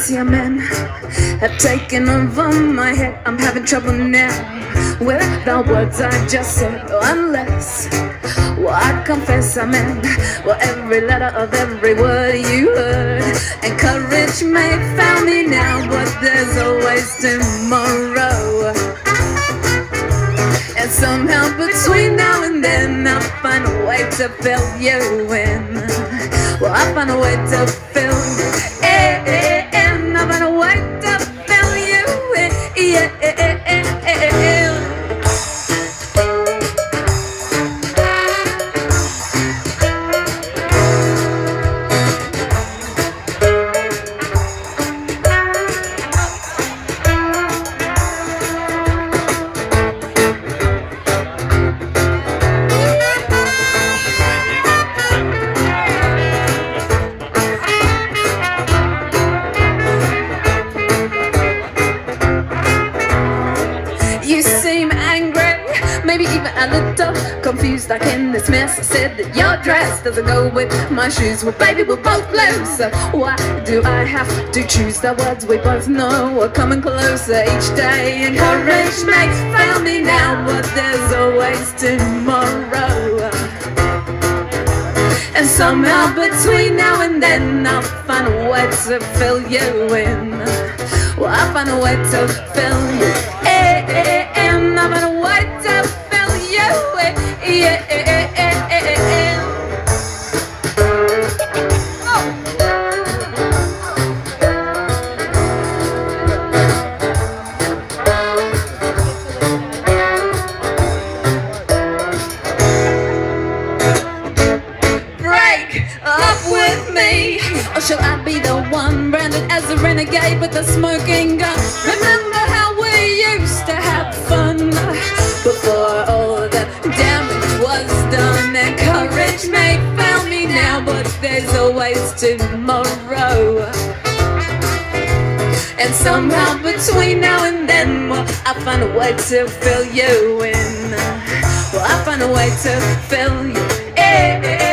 Fancy men have taken over my head. I'm having trouble now with the words I just said. Unless, well, I confess I meant, well, every letter of every word you heard. And courage may fail me now, but there's always tomorrow. And somehow between now and then I'll find a way to fill you in. Well, I'll find a way to fill you in. I'll find a way to fill you in. You seem angry, maybe even a little confused, like in this mess. I said that your dress doesn't go with my shoes. Well, baby, we're both loose, so why do I have to choose the words we both know are coming closer each day? And courage may fail me now, but there's always tomorrow. And somehow between now and then I'll find a way to fill you in. Well, I'll find a way to fill you in. I'll find a way to fill you in. Break up with me, or shall I be the one branded as a renegade with a smoking gun? Remember how we used to have fun before all the damage was done? And courage may fail me now, but there's always tomorrow. And somehow between now and then, well, I'll find a way to fill you in. Well, I'll find a way to fill you in.